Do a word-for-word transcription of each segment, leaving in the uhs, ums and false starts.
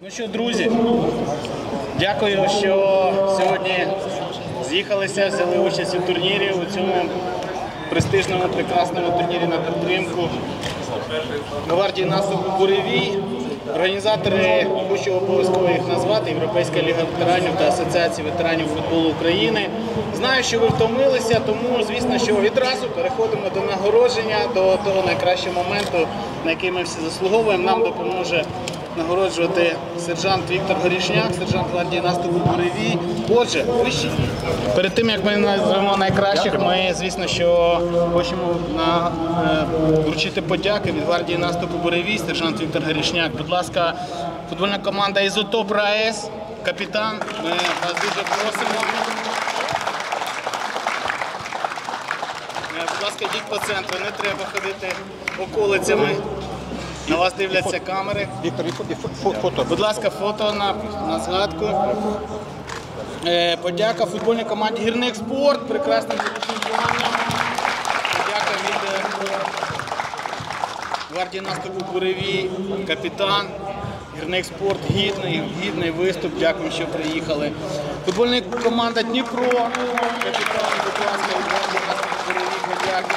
Ну що, друзі, дякую, що сьогодні з'їхалися, взяли участь у турнірі, у цьому престижному, прекрасному турнірі на підтримку гвардії наступу «Буревій». Організатори, хочу обов'язково їх назвати, Європейська ліга ветеранів та Асоціація ветеранів футболу України. Знаю, що ви втомилися, тому, звісно, що відразу переходимо до нагородження, до того найкращого моменту, на який ми всі заслуговуємо. Нам допоможе нагороджувати сержант Віктор Горішняк, сержант гвардії наступу «Буревій». Отже, вищі. Перед тим, як ми назвемо найкращих, ми, звісно, що хочемо на, е, вручити подяки від гвардії наступу «Буревій», сержант Віктор Горішняк. Будь ласка, футбольна команда «Ізотоп РаЕС», капітан, ми вас дуже просимо. Будь ласка, йдіть по центру, не треба ходити околицями. На вас дивляться камери. Віктор, фото. Будь ласка, фото на, на згадку. Е, подяка футбольній команді «Гірник Спорт». Прекрасним планом. Подяка від гвардії наступу «Буревій», капітан. «Гірник Спорт» гідний, гідний виступ. Дякую, що приїхали. Футбольна команда «Дніпро». Капітан, будь ласка, від гвардії наступу «Буревій», подяки.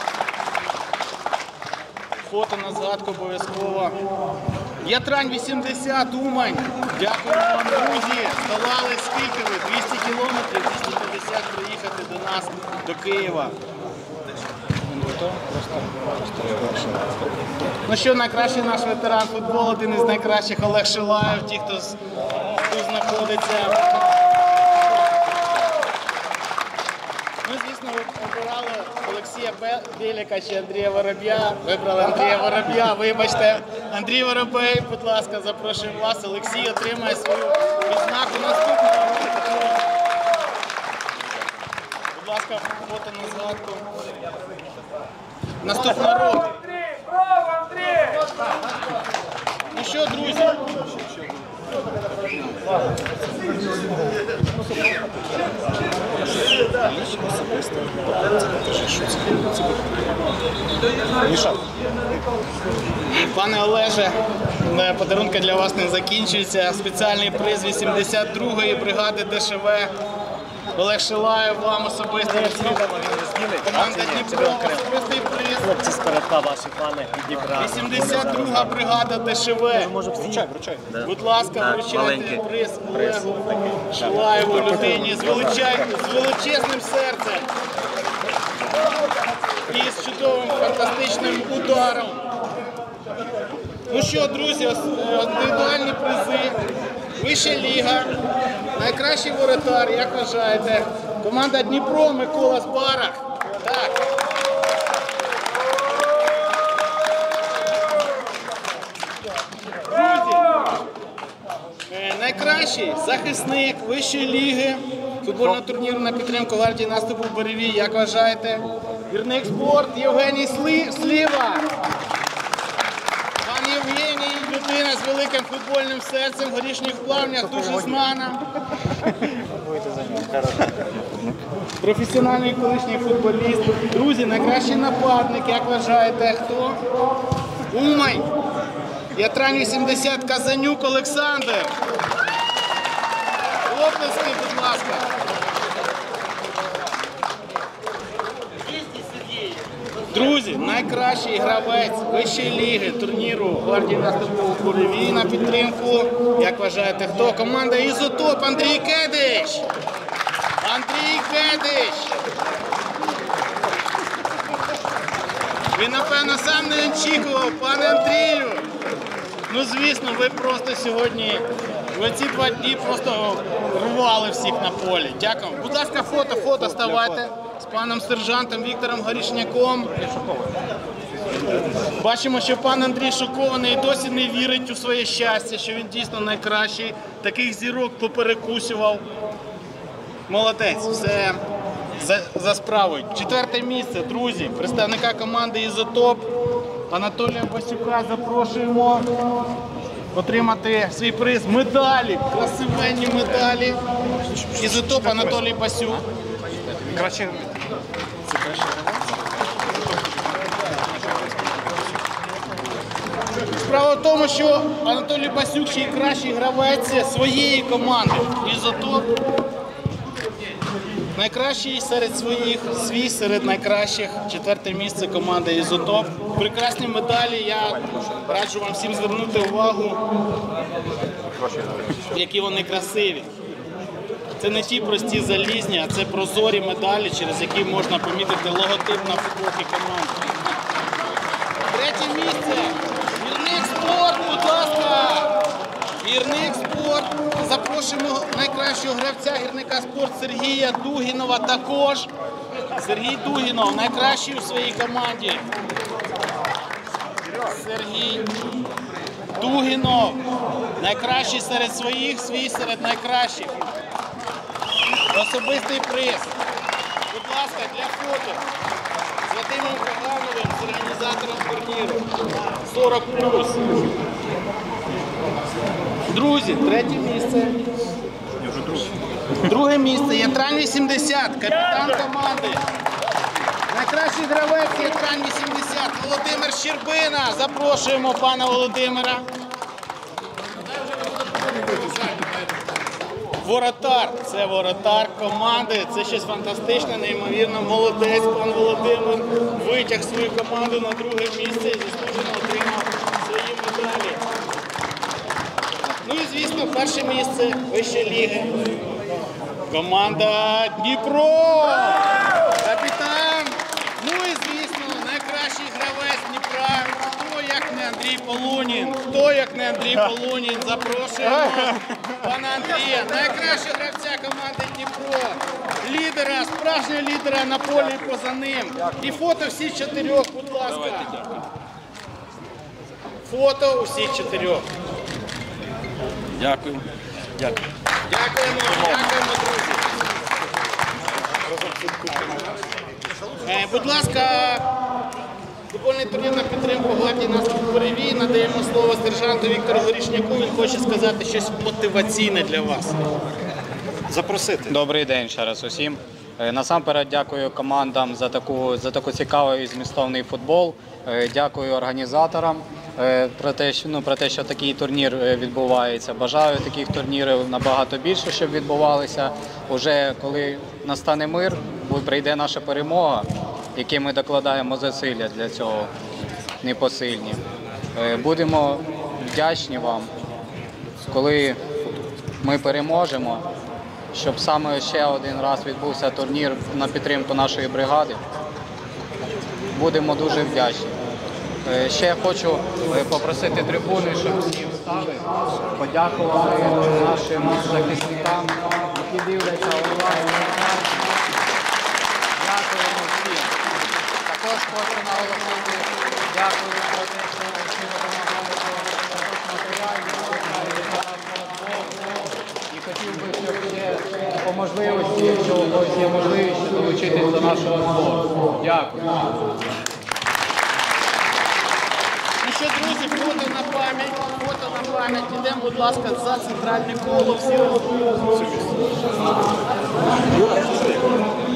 Фото на згадку обов'язково. Ятрань вісімдесят, Умань. Дякую вам, друзі. Здолали скільки ви? двісті кілометрів, двісті п'ятдесят приїхати до нас, до Києва. Ну що, найкращий наш ветеран футболу, один із найкращих Олег Шилаєв, ті, хто тут знаходиться. Ми, звісно, обирали Олексія Беліка чи Андрія Вороб'я. Вибрали Андрія Вороб'я. Вибачте, Андрій Воробей, будь ласка, запрошуємо вас. Олексій отримає свою відзнаку наступного року. Будь ласка, фото на згадку. Наступного року. Ну що, друзі? Пане Олеже, подарунки для вас не закінчуються. Спеціальний приз вісімдесят другої бригади ДШВ. Олег Шилаєв, вам особисто команда Дніпро, особистий приз. Хлопці з передка ваші пани підібрали. вісімдесят друга бригада ДШВ. Вручай, вручай. Будь ласка, вручайте приз Олегу Шилаєву, людині з величезним серцем і з чудовим фантастичним ударом. Ну що, друзі, індивідуальні призи, вища ліга, найкращий воротар, як вважаєте? Команда Дніпро, Микола Збарах. Так. Друзі, найкращий захисник вищої ліги футбольного турніру на підтримку гвардії наступу «Буревій», як вважаєте? Гірник Спорт, Євгеній Сліва. Пан Євгеній, людина з великим футбольним серцем, в Горішніх Плавнях, дуже знана. Професіональний колишній футболіст. Друзі, найкращий нападник, як вважаєте, хто? Умань. Ятрань вісімдесят, Казанюк Олександр. Оплески, будь ласка. Друзі, найкращий гравець вищої ліги турніру гвардії наступу «Буревій» на підтримку. Як вважаєте, хто? Команда «Ізотоп», Андрій Кедич. Андрій Кедич. Він, напевно, сам не очікував, пане Андрію. Ну, звісно, ви просто сьогодні, ви ці два дні просто рвали всіх на полі. Дякую. Будь ласка, фото, фото ставайте з паном сержантом Віктором Горішняком. Бачимо, що пан Андрій шокований і досі не вірить у своє щастя, що він дійсно найкращий. Таких зірок поперекусював. Молодець, все за, за справою. Четверте місце, друзі, представника команди «Ізотоп» Анатолія Басюка запрошуємо отримати свій приз. Медалі, красивенні медалі. «Ізотоп» Анатолій Басюк. Краще. Це краще. Справа в тому, що Анатолій Басюк ще й кращий гравець своєї команди. Ізотоп. Найкращий серед своїх, свій серед найкращих. Четверте місце команди Ізотоп. Прекрасні медалі. Я раджу вам всім звернути увагу, які вони красиві. Це не ті прості залізні, а це прозорі медалі, через які можна помітити логотип на футболці команди. Третє місце. Гірник спорт, будь ласка. Гірник спорт. Запрошуємо найкращого гравця гірника спорт Сергія Дугінова також. Сергій Дугінов, найкращий у своїй команді. Сергій Дугінов, найкращий серед своїх, свій серед найкращих. Особистий приз. Будь ласка, для фото. З Вадимом Кагановим, з організатором турніру. сорок плюс. Друзі, третє місце. Друге місце. Ятрань вісімдесят, капітан команди. Найкращий гравець Ятрань вісімдесят. Володимир Щербина. Запрошуємо пана Володимира. Воротар. Це воротар команди. Це щось фантастичне, неймовірно. Молодець пан Володимир. Витяг свою команду на друге місце і заслужено отримав свої медалі. Ну і, звісно, перше місце вище ліги. Команда Дніпро! Капітан! Ну і, звісно, найкращий гравець Дніпра. Хто, як не Андрій Полунін? Хто, як не Андрій Полунін? Запрошуємо пана Андрія. Найкращого гравця команди Дніпро. Лідера, справжнього лідера на полі і поза ним. І фото всіх чотирьох, будь ласка. Фото усіх чотирьох. Дякую. Дякую. Дякуємо, дякуємо, друзі. Е, будь ласка, футбольний турнір на підтримку гвардії наступ перевій. Надаємо слово сержанту Віктору Горішняку. Він хоче сказати щось мотиваційне для вас. Запросити. Добрий день ще раз усім. Е, Насамперед дякую командам за таку, за таку цікавий і змістовний футбол. Е, Дякую організаторам е, про те, що, ну, про те, що такий турнір е, відбувається. Бажаю таких турнірів набагато більше, щоб відбувалися. Уже коли настане мир, бо прийде наша перемога, які ми докладаємо зусилля для цього непосильні. Е, Будемо вдячні вам, коли ми переможемо, щоб саме ще один раз відбувся турнір на підтримку нашої бригади. Будемо дуже вдячні. Е, Ще хочу е, попросити трибуни, щоб всі встали, подякувати нашим захисникам, які дивляться онлайн. Дякуємо всім. Також хочу наголосити, дякую за те, що всі допомагали матеріально. І хотів би, щоб ще по можливості, якщо у когось є можливість, долучитись до нашого збору. Дякую. Ну що, друзі, фото на пам'ять, фото на пам'ять. Ідемо, будь ласка, за центральне коло. Всі розуміють.